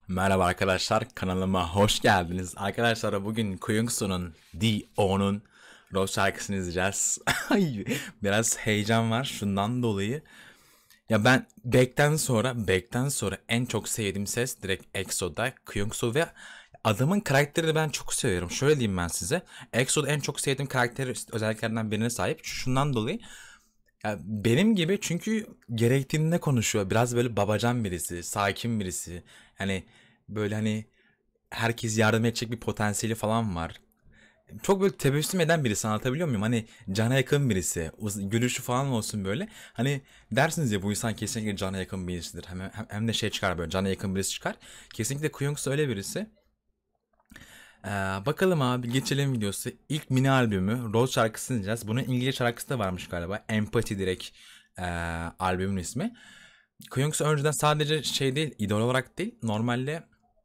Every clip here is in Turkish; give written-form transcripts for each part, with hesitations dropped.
Merhaba arkadaşlar, kanalıma hoş geldiniz. Arkadaşlar bugün Kyungsoon'un D.O.'nun Rose şarkısını izleyeceğiz. Ay, biraz heyecan var şundan dolayı. Ya ben Baek'ten sonra en çok sevdiğim ses direkt EXO'da Kyungso ve adamın karakterini ben çok seviyorum. Şöyle diyeyim ben size. EXO'da en çok sevdiğim karakter özelliklerinden birine sahip. Şundan dolayı ya benim gibi çünkü gerektiğinde konuşuyor. Biraz böyle babacan birisi, sakin birisi. Yani böyle hani herkes yardım edecek bir potansiyeli falan var. Çok böyle tebessüm eden birisi, anlatabiliyor muyum? Hani cana yakın birisi. Gülüşü falan olsun böyle. Hani dersiniz ya bu insan kesinlikle cana yakın birisidir. Hem de şey çıkar, böyle cana yakın birisi çıkar. Kesinlikle Kuyungs öyle birisi. Bakalım abi, geçelim videosu. İlk mini albümü Rose şarkısını dinleyeceğiz. Bunun İngilizce şarkısı da varmış galiba. Empathy direkt albümün ismi. Kuyungs önceden sadece şey değil, idol olarak değil. Normalde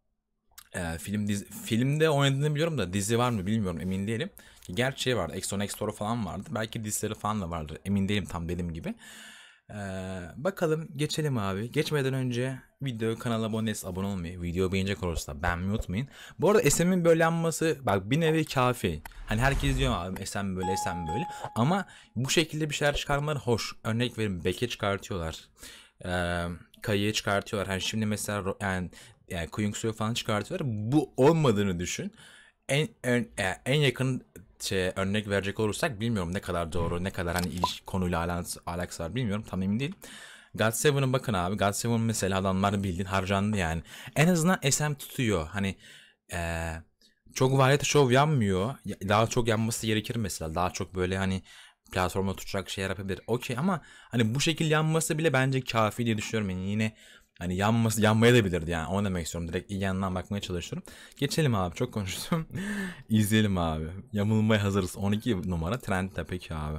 filmde oynadığını biliyorum da dizi var mı bilmiyorum, emin değilim. Gerçi şey vardı, Exo Next Door falan vardı. Belki dizileri falan da vardır, emin değilim tam dediğim gibi. Bakalım, geçelim abi. Geçmeden önce video kanala abone olmayı, video beğenecek olursa beğenmeyi unutmayın. Bu arada SM'in böyle yanması bak bir nevi kafi. Hani herkes diyor abi SM böyle SM böyle. Ama bu şekilde bir şeyler çıkarmaları hoş. Örnek verin, Bek'e çıkartıyorlar. Kayı'ya çıkartıyorlar. Hani şimdi mesela yani Kuyungsu'yu falan çıkartıyorlar. Bu olmadığını düşün. En yakın örnek verecek olursak, bilmiyorum ne kadar doğru, ne kadar hani konuyla alakası var bilmiyorum, tam emin değilim. GOT7'a bakın abi. GOT7 mesela adamlar bildiğin harcandı yani. En azından SM tutuyor. Hani çok variety show yanmıyor. Daha çok yanması gerekir mesela. Daha çok böyle hani platforma tutacak şeyler yapabilir. Okey, ama hani bu şekilde yanması bile bence kafi diye düşünüyorum. Yani yine hani yanmaya da bilirdi yani. Onu demek istiyorum. Direkt iyi yanından bakmaya çalışıyorum. Geçelim abi, çok konuştum. İzleyelim abi. Yamulmaya hazırız. 12 numara trendde peki abi.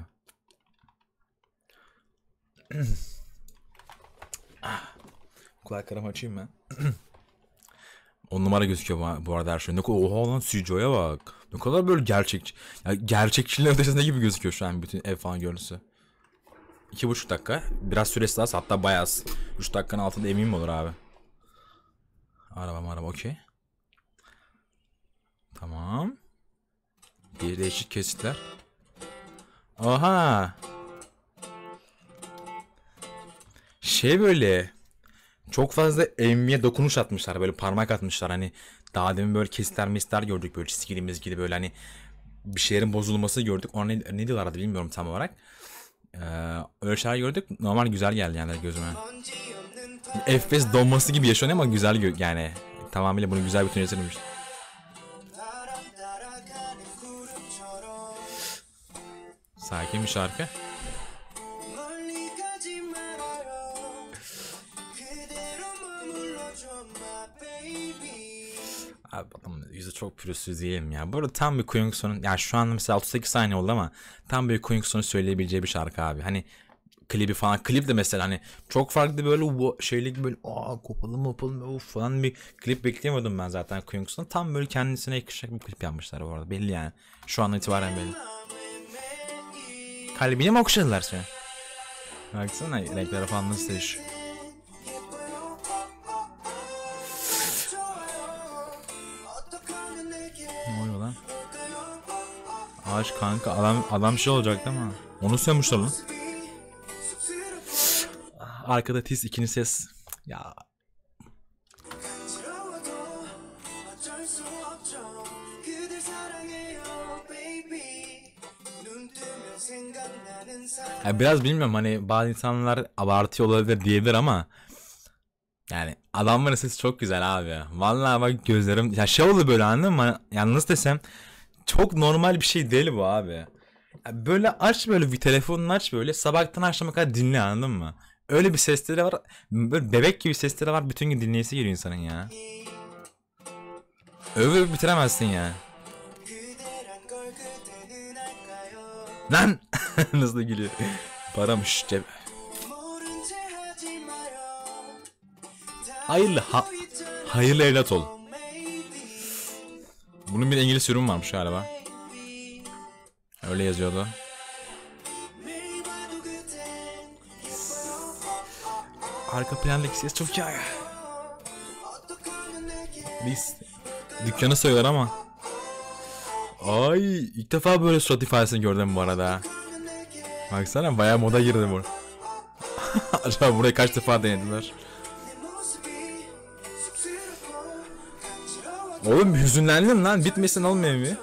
Kulaklarımı açayım ben. 10 numara gözüküyor bu arada her şey. Oha lan, CGI'ye bak. Ne kadar böyle gerçekçi. Ya gerçekçiliğin ötesinde gibi gözüküyor şu an bütün ev falan görüntüsü. 2,5 dakika. Biraz süresi az, hatta bayağı az. 3 dakikanın altında eminim olur abi. Araba okey. Tamam. Bir değişik kesitler. Oha. Şey böyle. Çok fazla emmiye dokunuş atmışlar. Böyle parmak atmışlar. Hani daha demin böyle kesitler gördük. Böyle çizgili mizgili böyle hani bir şeylerin bozulması gördük. Ona ne diyorlardı bilmiyorum tam olarak. Öyle şeyler gördük. Normal güzel geldi yani gözüme. FPS donması gibi yaşanıyor ama güzel yani. Tamamıyla bunu güzel bir tune getirmiş. Sakin bir şarkı. Abi adamın yüzü çok pürüzsüz diyelim ya. Bu arada tam bir Kuyungsoon'un, yani şu an mesela 38 saniye oldu ama tam bir Kuyungsoon'un söyleyebileceği bir şarkı abi. Hani klibi falan, klip de mesela hani çok farklı böyle şeylik böyle kopalı mı falan bir klip beklemiyordum ben zaten Kuyungsoon'un. Tam böyle kendisine yakışacak bir klip yapmışlar bu arada, belli yani. Şu an itibaren belli. Kalbini mi okşadılar seni? Baksana renkleri falan nasıl değişiyor. Ne oluyor lan? Ağaç kanka, adam şey olacak değil mi? Onu sönmüşler lan. Arkada tiz ikinci ses. Ya. Ya biraz bilmiyorum, hani bazı insanlar abartıyor olabilir diyebilir ama yani adamların sesi çok güzel abi. Vallahi bak gözlerim ya şey oldu böyle, anladın mı? Yani nasıl desem, çok normal bir şey değil bu abi. Ya böyle aç, böyle bir telefonunu aç, böyle sabahtan akşama kadar dinle, anladın mı? Öyle bir sesleri var. Böyle bebek gibi sesleri var. Bütün gün dinleyesi geliyor insanın ya. Övüp bitiremezsin ya. Lan! Nasıl gülüyor. Paramış cep. Hayırlı hayırlı evlat ol. Bunun bir İngiliz ürün varmış galiba. Öyle yazıyordu. Arka plandaki ses çok iyi. Reis dükkanı soyuyor ama. Ay ilk defa böyle surat ifadesini gördüm bu arada. Baksana bayağı moda girdi bu. Acaba burayı kaç defa denediler? Oğlum hüzünlendim lan, bitmesin olmuyor mu?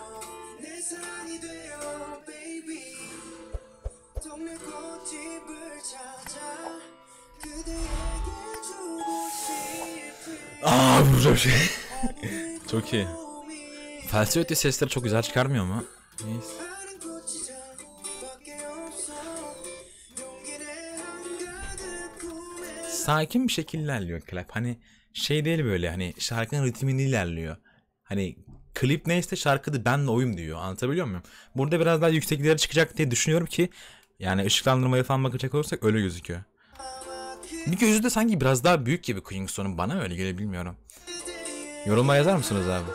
Bu şey. Çok iyi. Falsetto sesleri çok güzel çıkarmıyor mu? Neyse. Sakin bir şekilde ilerliyor klip. Hani şey değil böyle, hani şarkının ritmini ilerliyor. Hani klip neyse şarkıda benle oyum diyor. Anlatabiliyor muyum? Burada biraz daha yükseklere çıkacak diye düşünüyorum ki yani ışıklandırmaya falan bakacak olursak öyle gözüküyor. Bir gözü de sanki biraz daha büyük gibi Queenstone'un, bana öyle geliyor, bilmiyorum. Yoruma yazar mısınız abi?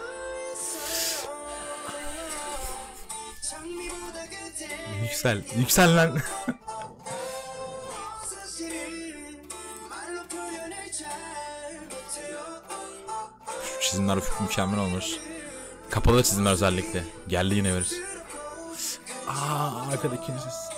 Yüksel, yüksel lan. Şu çizimler mükemmel olmuş. Kapalı çizimler özellikle. Geldi yine veririz. Arkadaki ses.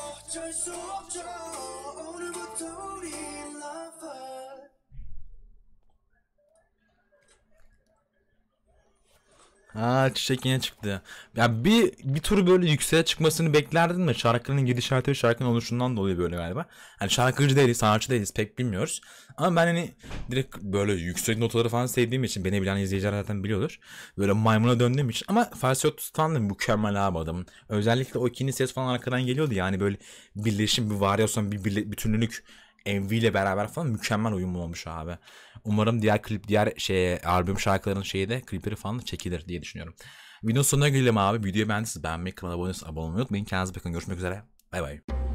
Çiçek yine çıktı. Ya bir tur böyle yükseğe çıkmasını beklerdim de şarkının gidişatı ve şarkının oluşundan dolayı böyle galiba. Hani şarkıcı değiliz, sanatçı değiliz, pek bilmiyoruz. Ama ben hani direkt böyle yüksek notaları falan sevdiğim için, beni bilen izleyiciler zaten biliyordur. Böyle maymuna döndüğüm için, ama falsetto falan da mükemmel abi adamın. Özellikle o ikinci ses falan arkadan geliyordu yani, böyle birleşim, bir varyasyon, bir bütünlük. MV ile beraber falan mükemmel uyum olmuş abi. Umarım diğer klip, diğer albüm şarkıların de klipleri falan da çekilir diye düşünüyorum. Videonun sonuna gelelim abi. Videoyu beğendiyseniz beğenmeyi, kanala abone olmayı unutmayın. Kendinize bakın. Görüşmek üzere. Bay bay.